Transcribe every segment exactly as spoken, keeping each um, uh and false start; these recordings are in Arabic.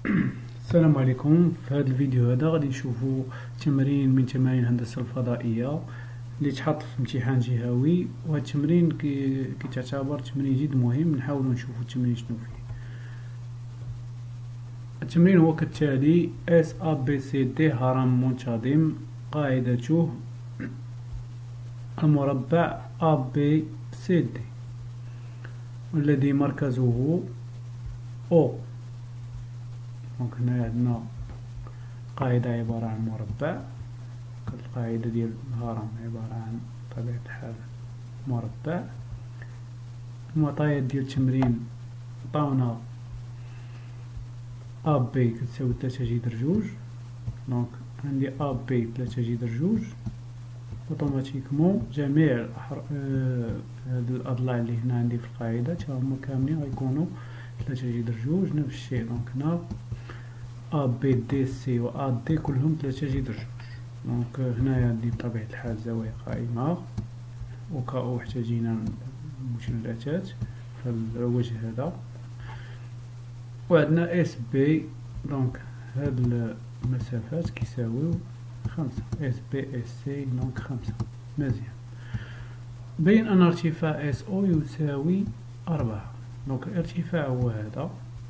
السلام عليكم. في هذا الفيديو هذا غادي نشوفوا تمرين من تمارين الهندسة الفضائية اللي تحط في امتحان جهوي، وهذا التمرين كي كيتعتبر تمرين جد مهم. نحاولوا نشوفوا التمرين شنو فيه. التمرين هو كالتالي: اس ا بي سي دي هرم منتظم، قاعدته المربع ا بي سي دي والذي مركزه او. دونك هنا عندنا قاعدة عبارة عن مربع، القاعدة ديال الهرم عبارة عن بطبيعة الحال مربع. المعطيات ديال التمرين عطاونا ا بي كتساوي ثلاثة جذر جوج، دونك عندي ا بي ثلاثة جذر جوج. اوتوماتيكمون جميع آه هاد الاضلاع اللي هنا عندي في القاعدة تا هما كاملين غيكونوا ثلاثة جذر جوج. نفس الشيء دونك هنا ا بي دي سي و ا دي كلهم ثلاثة جذر جوج. دونك هنايا عندي بطبيعة الحال زوايا قائمة، وكأو احتاجينا مثلثات في الوجه هذا، وعندنا اس بي. دونك هاد المسافات كيساويو خمسة، اس بي اس سي دونك خمسة. مزيان. بين ان ارتفاع اس او يساوي أربعة. دونك الارتفاع هو هذا.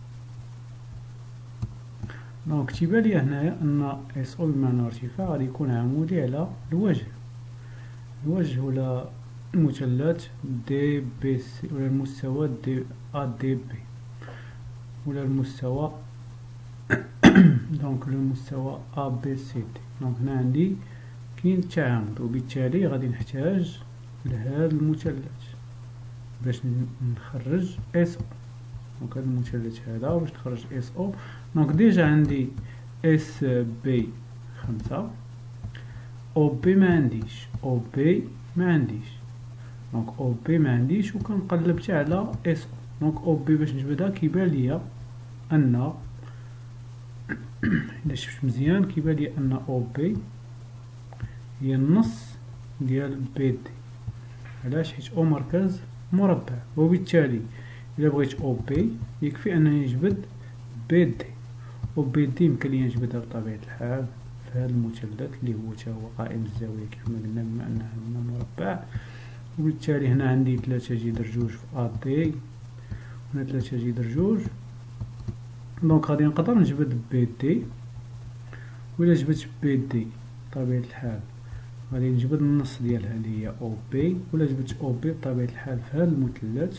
دونك تيبان لي هنايا ان اس او بمعنى ارتفاع غادي يكون عمودي على الوجه الوجه ولا المثلث دي بي سي، ولا المستوى دي ا دي بي، ولا المستوى دونك المستوى ا بي سي دي. دونك هنا عندي كاين تعامد، وبالتالي غادي نحتاج لهذا المثلث باش نخرج اس او. دونك هذا المثلث هذا باش نخرج اس او. دونك ديجا عندي اس بي خمسة، او بي ما عنديش، او بي ما عنديش. دونك او بي ما عنديش، وكنقلب حتى على اس او. دونك او بي باش نجبدها كيبان ليا ان الا شفت مزيان كيبان لي ان او بي هي النص ديال بي دي. علاش؟ حيت او مركز مربع، وبالتالي الا بغيت او بي يكفي انني نجبد بي دي. و بي دي يمكن لي نجبدها بطبيعة الحال في هذا المثلث اللي هو تا هو قائم الزاوية كيف ما قلنا، بما انه عندنا مربع. وبالتالي هنا عندي ثلاثة جذر جوج في ا دي، هنا ثلاثة جذر جوج. دونك غادي نقدر نجبد بي دي، وإلا جبدت بي دي بطبيعة الحال غادي نجبد النص ديالها اللي هي او بي، ولا جبدت او بي بطبيعة الحال في هذا المثلث.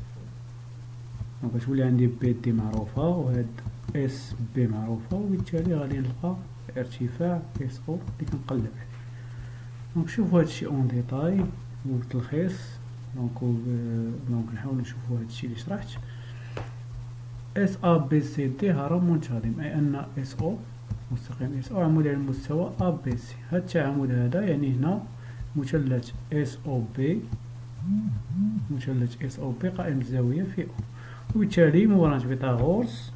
دونك غتولي عندي بي دي معروفة وهاد اس بي معروفة، وبالتالي غادي نلقى ارتفاع اس او اللي كنقلب عليه. دونك شوفوا هادشي اون ديتاي وبالتلخيص. دونك دونك نحاولو نشوفو هادشي اللي شرحت. اس ا بي سي دي هرم منتظم، اي ان اس او مستقيم اس او عمودي على المستوى ا بي سي. هاد التعامد هذا يعني هنا مثلث اس او بي، مثلث اس او بي قائم الزاوية في او. وبالتالي مبرهن فيثاغورس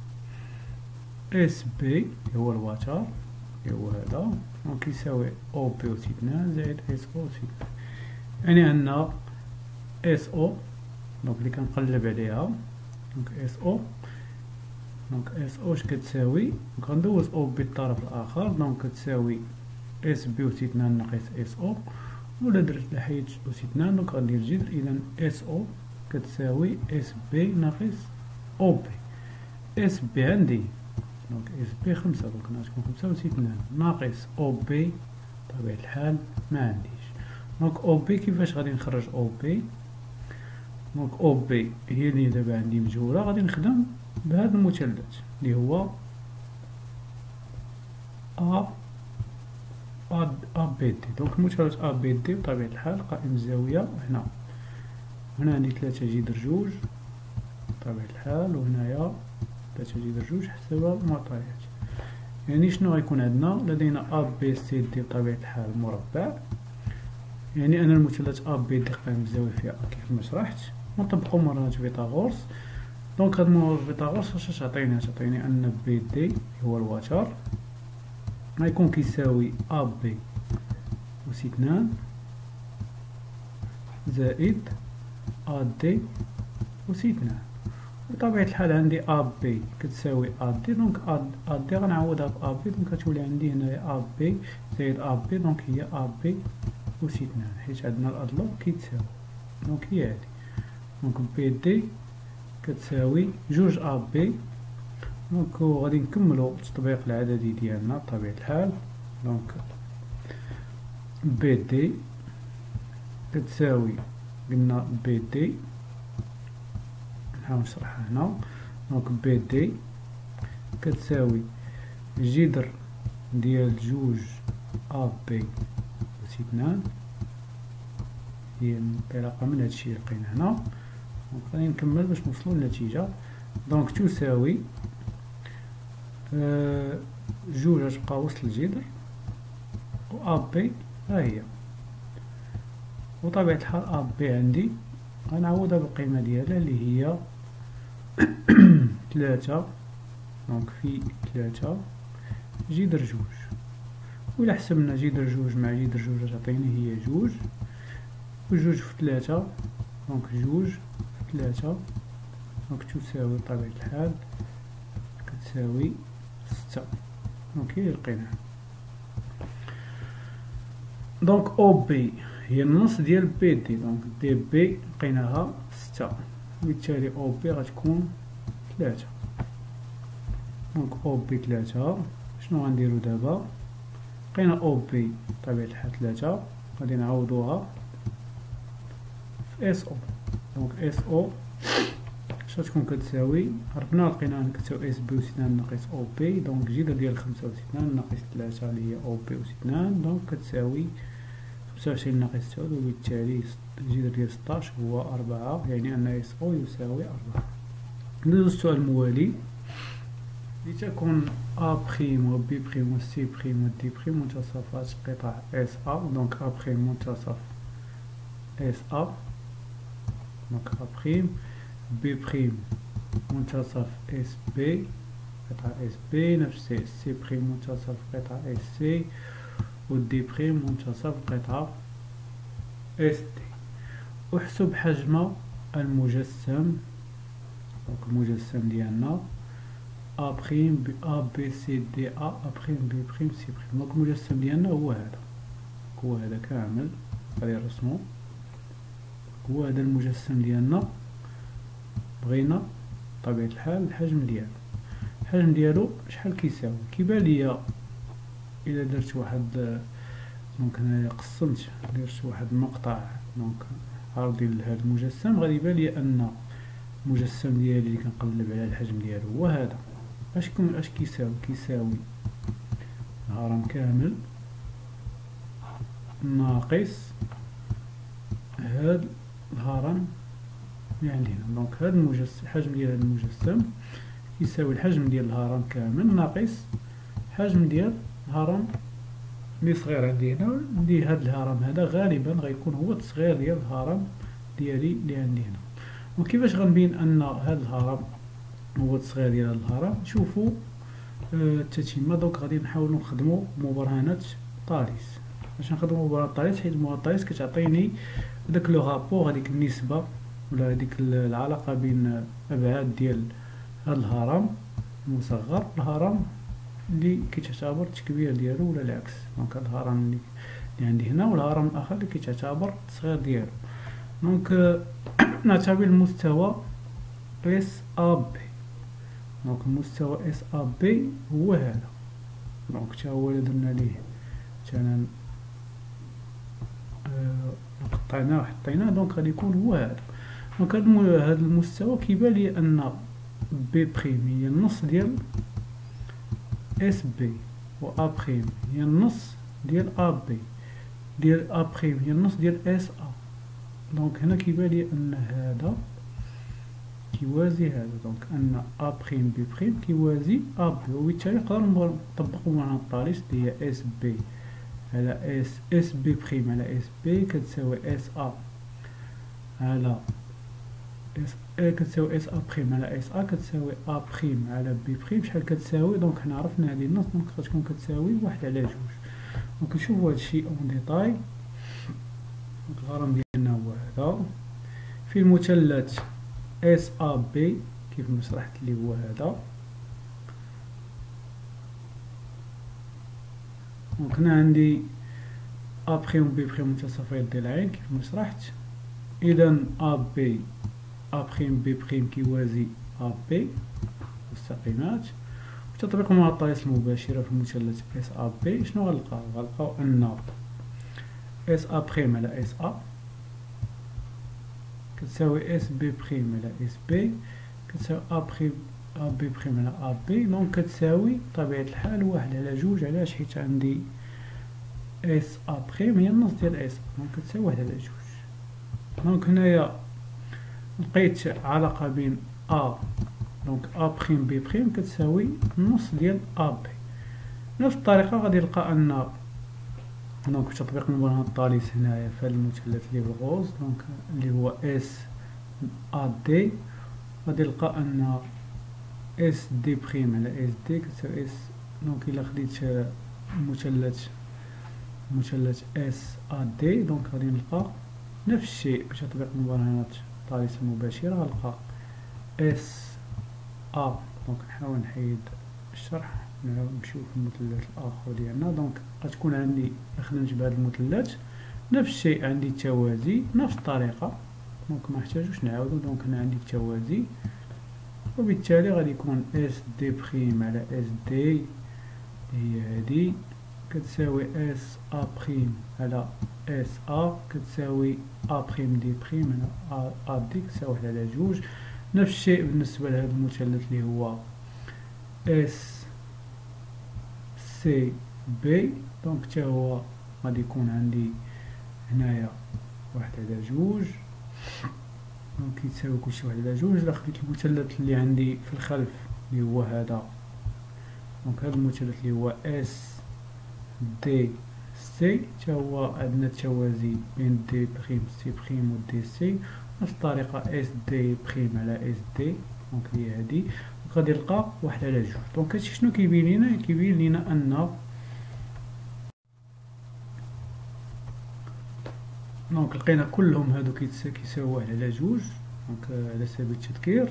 اس بي هو الوتر اللي هو هذا، دونك يساوي او بي أس اثنان زائد اس او أس اثنان. يعني عندنا اس او دونك اللي كنقلب عليها، دونك اس او دونك اس او اش كتساوي، غندوز او بي الطرف الاخر، دونك كتساوي اس بي أس اثنان ناقص اس او، ولا درت لحيت أس اثنان دونك غندير جذر. اذا اس او كتساوي اس بي ناقص او بي. اس بي عندي دونك اس بي خمسة، دونك غتكون خمسة أس اثنان ناقص او بي بطبيعة الحال ما عنديش. دونك او بي كيفاش غادي نخرج او بي؟ دونك او بي هي اللي دابا عندي مجهولة، غادي نخدم بهذا المثلث اللي هو ا ا ا بي دي. دونك المثلث ا بي دي بطبيعة الحال قائم الزاوية هنا. هنا عندي ثلاثة جذر جوج بطبيعة الحال، وهنايا ثلاثة جذر جوج حسب المعطيات. يعني شنو غيكون عندنا؟ لدينا ا بي سي دي بطبيعة الحال مربع، يعني أن المثلث ا بي دي قائم الزاوية في ا كيف ما شرحت. نطبقو مبرهن فيثاغورس. دونك هاد مبرهن فيثاغورس اش تعطيني؟ تعطيني أن بي دي هو الوتر غيكون كيساوي ا بي أس اثنان زائد ا دي أس اثنان. بطبيعة الحال عندي أ بي كتساوي أ دي، دونك أ دي غنعوضها بأ بي، دونك كتولي عندي هنايا أ بي زائد أ بي، دونك هي أ بي أس اثنان، حيت عندنا الأضلاع كيتساوي، دونك هي هادي، دونك بي دي كتساوي جوج أ بي. دونك غادي نكملو التطبيق العددي ديالنا بطبيعة الحال. دونك بي دي كتساوي، قلنا بي دي نحاول نشرحها هنا، دونك بي دي كتساوي جذر ديال جوج أ بي أس اثنان، هي انطلاقا من هادشي اللي لقينا هنا. دونك غادي نكمل باش نوصلو للنتيجة. دونك تساوي أه جوج غتبقى وسط الجذر و أ بي ها هي، وطبيعة الحال أ بي عندي غنعوضها بالقيمة ديالها اللي هي ثلاثة، دونك في ثلاثة جذر جوج، وإلا حسبنا جذر جوج مع جذر جوج تعطيني هي جوج، و جوج في ثلاثة دونك جوج في ثلاثة، دونك تساوي بطبيعة الحال كتساوي ستة، دونك هي اللي لقيناها. دونك أو بي هي النص ديال بي دي، دونك دي بي لقيناها ستة، وبالتالي أو بي غتكون ثلاثة. دونك أو بي ثلاثة، شنو غنديرو دابا؟ لقينا أو بي بطبيعة الحال ثلاثة، غادي نعوضوها في إس أو، دونك إس أو اش غتكون كتساوي؟ عرفنا لقينا كتساوي إس بي أس اثنان ناقص أو بي، دونك جذر ديال خمسة أس اثنان ناقص ثلاثة اللي هي أو بي أس اثنان، دونك كتساوي خمسة وعشرين ناقص ستة، وبالتالي الجذر ديال ستاش هو أربعة، يعني أن إس أو يساوي أربعة. ندوزو السؤال الموالي. لتكن أ بريم و بي بريم و سي بريم و دي بريم منتصفات قطع إس أ، دونك أ بريم منتصف إس أ، دونك أ بريم، بي بريم منتصف إس بي قطع إس بي، نفس الشيء سي بريم منتصف قطع إس سي، و دي بريم منتصف قطع إس دي. احسب حجم المجسم، دونك المجسم ديالنا أ بريم ب أ بي سي دي أ أ بريم بي بريم سي بريم، دونك المجسم ديالنا هو هذا، هو هذا كامل غادي نرسمو، هو هذا المجسم ديالنا. بغينا بطبيعة الحال الحجم ديالو، الحجم ديالو شحال كيساوي؟ كيبان ليا إلا درت واحد، دونك هنايا قسمت درت واحد المقطع دونك عرضي لهذا المجسم، غادي يبان لي أن المجسم ديالي اللي كنقلب على الحجم ديالو هو هذا. اش كون اش كيساوي؟ كيساوي الهرم كامل ناقص هاد الهرم اللي عندنا، دونك هاد المجسم الحجم ديال هاد المجسم يساوي الحجم ديال الهرم كامل ناقص الحجم ديال الهرم اللي صغير عندي هنا. ندي هاد الهرم هذا غالبا غيكون هو التصغير ديال الهرم ديالي اللي عندي هنا. وكيفاش غنبين ان هاد الهرم هو التصغير ديال هاد الهرم؟ شوفوا التتمه. دونك غادي نحاولوا نخدموا مبرهنات طاليس. باش نخدموا مبرهنات طاليس، حيت مبرهنات طاليس كتعطيني داك لو رابور، هذيك النسبه ولا هذيك العلاقه بين ابعاد ديال هاد الهرم المصغر والهرم اللي كيتعتبر التكبير ديالو ولا العكس. دونك هاد الهرم اللي عندي هنا والهرم الاخر اللي كيتعتبر التصغير ديالو. دونك نعتبر المستوى اس ا بي، دونك المستوى اس ا بي هو هذا. دونك تا هو اللي درنا ليه مثلا قطعناه وحطيناه، دونك غادي يكون هو هذا. دونك هذا المستوى كيبان لي ان بي بريم هي النص ديال اس بي، و ا بريم هي النص ديال ا بي، ديال ا بريم هي النص ديال اس ا. دونك هنا كيبان لي ان هذا كيوازي هذا، دونك ان ا بريم بي بريم كيوازي ا بي، وبالتالي نقدر نطبقوا معنى الطالس اللي هي اس بي على اس اس بي بريم على اس بي كتساوي اس ا على اس ا كتساوي اس ا بريم على اس ا كتساوي ا بريم على بي بريم شحال كتساوي؟ دونك حنا عرفنا هذه النص، دونك غتكون كتساوي واحد على جوج. دونك نشوفوا هذا الشيء اون ديتاي. الغرض ديالنا هو هذا في المثلث اس ا بي كيف ما شرحت اللي هو هذا. دونك هنا عندي ا بريم و بي بريم متساويات ديال العين كيف ما شرحت. اذا ا بي ا بريم بي بريم كيوازي ا بي مستقيمات. بتطبيق المعطيات المباشرة في المثلث اس ا بي شنو غنلقاو؟ غنلقاو ان اس ا بريم على اس ا كتساوي اس بي بريم على اس بي كتساوي ا بريم ا بي بريم على ا بي. دونك كتساوي بطبيعة الحال واحد على جوج. علاش؟ حيت عندي اس ا بريم هي النص ديال اس ا، دونك كتساوي واحد على جوج. دونك هنايا لقيت علاقة بين ا دونك ا بريم بي بريم كتساوي النص ديال ا بي. بنفس الطريقة غادي نلقى ان دونك بتطبيق المبرهن الطالس هنايا في هذا المثلث اللي بالغوص دونك اللي هو اس ا دي غادي نلقى ان اس دي بريم على اس دي كتساوي اس. دونك الا خديت مثلث مثلث اس ا دي دونك غادي نلقى نفس الشيء بتطبيق المبرهنات الطالسة المباشرة. غنلقى اس ا دونك نحاول نحيد الشرح نعاود نمشيو في المثلث الاخر ديالنا. دونك غتكون عندي خدمت بهذا المثلث نفس الشيء عندي التوازي نفس الطريقة دونك ما احتاجوش نعاودو. دونك هنا عندي التوازي وبالتالي غادي يكون اس دي بريم على اس دي هي هادي كتساوي اس ا بريم على اس ا كتساوي ا بريم دي بريم على ا دي كتساوي واحد على جوج. نفس الشيء بالنسبة لهذا المثلث اللي هو اس سي بي دونك حتى هو غادي يكون عندي هنايا واحد على جوج دونك يتساوي كلشي واحد على جوج. الا خديت المثلث اللي عندي في الخلف اللي هو هذا دونك هذا المثلث اللي هو اس دي سي حتى هو عندنا التوازي بين دي بريم سي بريم و دي سي نفس الطريقة اس دي بريم على اس دي دونك هي هادي غادي نلقى واحد على جوج. دونك هادشي شنو كيبين لينا؟ كيبين لينا ان دونك لقينا كلهم هادو كيساوي واحد على جوج دونك على سبيل التذكير.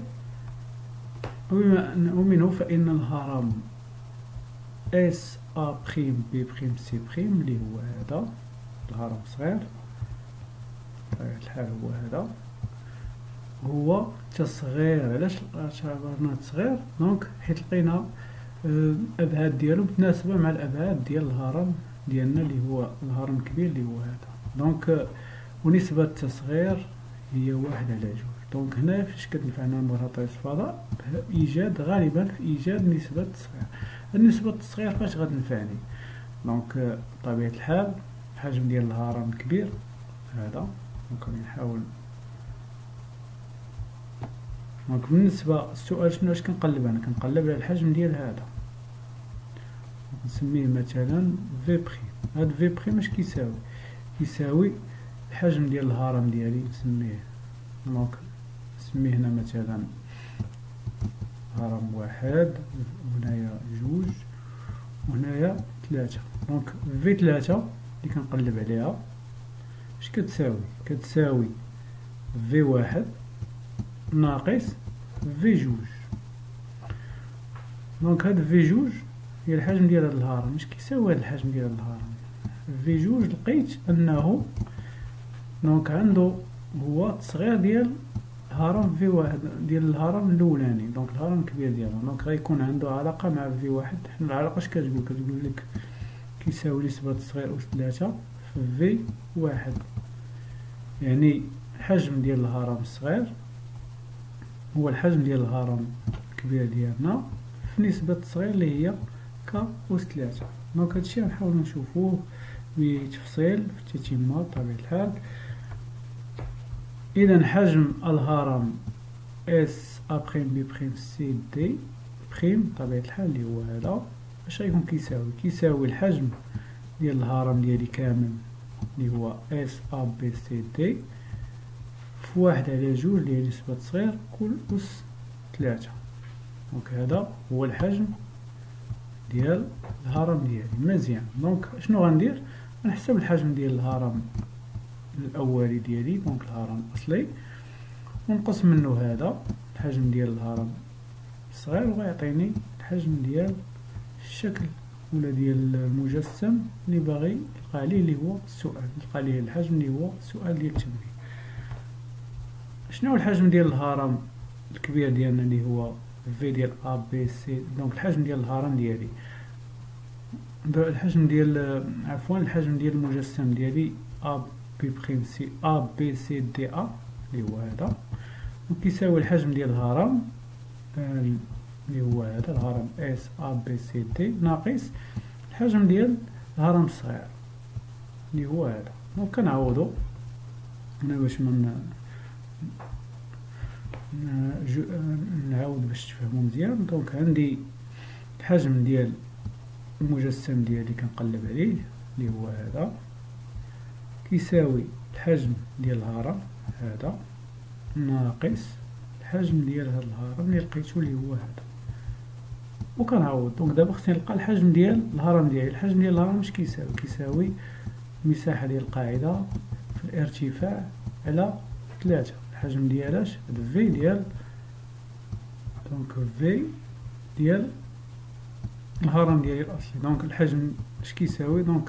ومنه فإن الهرم اس ا بريم بي بريم سي بريم اللي هو هذا الهرم صغير بطبيعة الحال هو هذا هو تصغير. علاش اعتبرناه صغير؟ دونك حيت لقينا الابعاد ديالو متناسبه مع الابعاد ديال الهرم ديالنا اللي هو الهرم الكبير اللي هو هذا. دونك ونسبه التصغير هي واحد على جوج. دونك هنا فاش كتنفعنا مبرهنات الفضاء ايجاد غالبا في ايجاد نسبه التصغير. النسبه التصغير فاش غتنفعني؟ دونك بطبيعه الحال الحجم ديال الهرم الكبير هذا دونك غادي نحاول. دونك بالنسبه السؤال شنو اش كنقلب؟ انا كنقلب على الحجم ديال هذا نسميه مثلا في بريم. هاد في بريم اش كيساوي؟ كيساوي الحجم ديال الهرم ديالي نسميه دونك نسميه هنا مثلا هرم واحد وهنايا جوج وهنايا ثلاثة. دونك في ثلاثة اللي كنقلب عليها اش كتساوي؟ كتساوي في واحد ناقص في جوج. دونك هاد في جوج هي الحجم ديال هاد الهرم. اش كيساوي هاد الحجم ديال الهرم؟ في جوج لقيت انه دونك عنده هو التصغير ديال هرم في واحد ديال الهرم الاولاني دونك الهرم الكبير ديالو. دونك غيكون عنده علاقه مع في واحد. حنا العلاقه اش كتقول؟ كتقول لك كيساوي نسبه التصغير أس ثلاثة في في واحد يعني الحجم ديال الهرم الصغير هو الحجم ديال الهرم الكبير ديالنا في نسبة التصغير اللي هي ك أس ثلاثة. دونك هادشي غنحاولو نشوفوه بتفصيل في التتمة بطبيعة الحال. إذا حجم الهرم اس ا بريم بي بريم سي دي بريم بطبيعة الحال اللي هو هذا اش غيكون كيساوي؟ كيساوي الحجم ديال الهرم ديالي كامل اللي هو اس ا بي سي دي في واحد على جوج اللي هي نسبة صغير كل أس ثلاثة. دونك هذا هو الحجم ديال الهرم ديالي. مزيان. دونك شنو غندير؟ غنحسب الحجم ديال الهرم الأولي ديالي دونك الهرم الأصلي ونقص منه هذا الحجم ديال الهرم صغير، وغيعطيني الحجم ديال الشكل ولا ديال المجسم اللي باغي يلقى عليه اللي هو السؤال، يلقى عليه الحجم اللي هو السؤال ديال التمرين. شنو هو الحجم ديال الهرم الكبير ديالنا اللي هو في ديال ا بي سي؟ دونك الحجم ديال الهرم ديالي، الحجم ديال عفوا الحجم ديال المجسم ديالي ا بي بريم سي ا بي سي دي ا اللي هو هذا، وكيساوي الحجم ديال الهرم اللي هو هذا الهرم اس ا بي سي دي ناقص الحجم ديال الهرم الصغير اللي هو هذا. دونك كنعوضو هنا باش من نعاود باش تفهموا مزيان. دونك عندي الحجم ديال المجسم ديالي كنقلب عليه اللي هو هذا كيساوي الحجم ديال الهرم هذا ناقص الحجم ديال هذا الهرم اللي لقيتو اللي هو هذا، وكنعوض. دونك دابا خصني نلقى الحجم ديال الهرم ديالي. الحجم ديال الهرم اش كيساوي؟ كيساوي المساحة ديال القاعدة في الارتفاع على ثلاثة. الحجم ديالاش في ديال دونك في ديال الهرم ديالي الاصلي. دونك الحجم اش كيساوي؟ دونك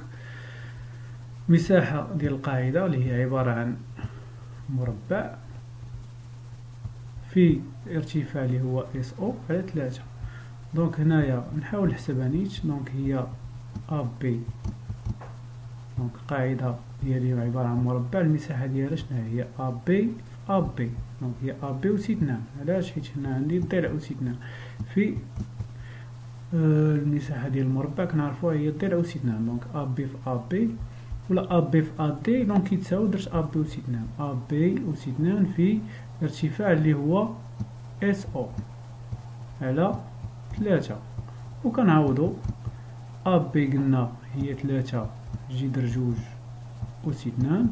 مساحة ديال القاعدة اللي هي عبارة عن مربع في ارتفاع اللي هو اس او على ثلاثة. دونك هنايا نحاول نحسبها نيت. دونك هي ا بي، دونك القاعدة ديالي عبارة عن مربع، المساحة ديالها شنو هي؟ ا بي ا بي، دونك هي ا بي أس اثنان. علاش؟ حيت هنا عندي ضلع أس اثنان في آه المساحة ديال المربع كنعرفوها هي ضلع أس اثنان. دونك ا بي في ا بي ولا ا بي في ا دي، دونك كيتساوي درت ا بي أس اثنان ا بي أس اثنان في ارتفاع اللي هو اس او على ثلاثة. وكنعوضو ا بي قلنا هي ثلاثة جذر جوج أس اثنان،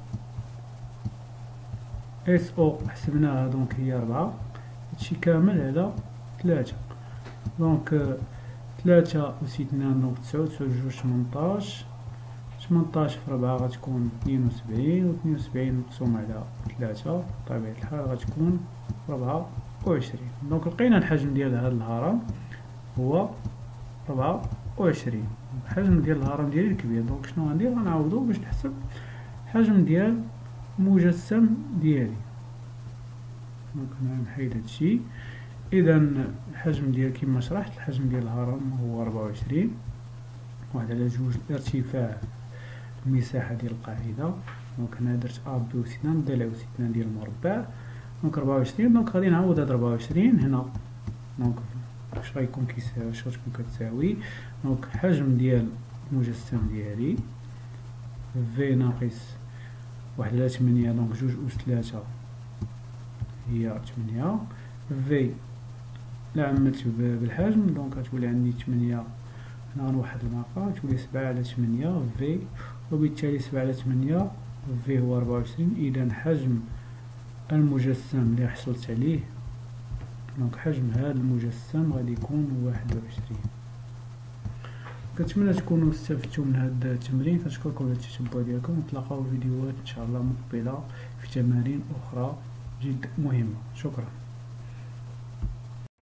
اس او حسبناها دونك هي ربعة، هادشي كامل على ثلاثة. دونك ثلاثة أس اثنان دونك تسعود تسعود جوج تمنطاش، تمنطاش في ربعة غتكون اثنين وسبعين، و اثنين وسبعين مقسوم على ثلاثة بطبيعة الحال غتكون ربعة وعشرين. دونك لقينا الحجم ديال هذا الهرم هو ربعة وعشرين. الحجم ديال الهرم ديالي الكبير. دونك شنو غندير؟ غنعوضو باش نحسب الحجم ديال المجسم ديالي. دونك نحيد هادشي. اذا الحجم ديال كما شرحت الحجم ديال الهرم هو ربعة وعشرين، واحد على جوج الارتفاع المساحة ديال القاعدة. دونك هنا درت ا بي أس اثنان ضلع أس اثنان ديال المربع، دونك ربعة وعشرين. دونك غادي نعوض هاد ربعة وعشرين هنا. دونك اش غيكون كيساوي؟ اش غتكون كتساوي؟ دونك حجم ديال المجسم ديالي في ناقص واحد على ثمانية، دونك جوج أس ثلاثة هي ثمانية، في لا عملت بالحجم دونك غتولي عندي ثمانية، هنا غنوحد المعقة تولي سبعة على ثمانية في، وبالتالي سبعة على ثمانية في هو ربعة وعشرين. إذا حجم المجسم اللي حصلت عليه، دونك حجم هذا المجسم غادي يكون واحد وعشرين. كنتمنى تكونوا استفدتوا من هذا التمرين، كنشكركم على التتبع ديالكم، ونتلاقاو فيديوهات ان شاء الله مقبله في تمارين اخرى جد مهمه. شكرا.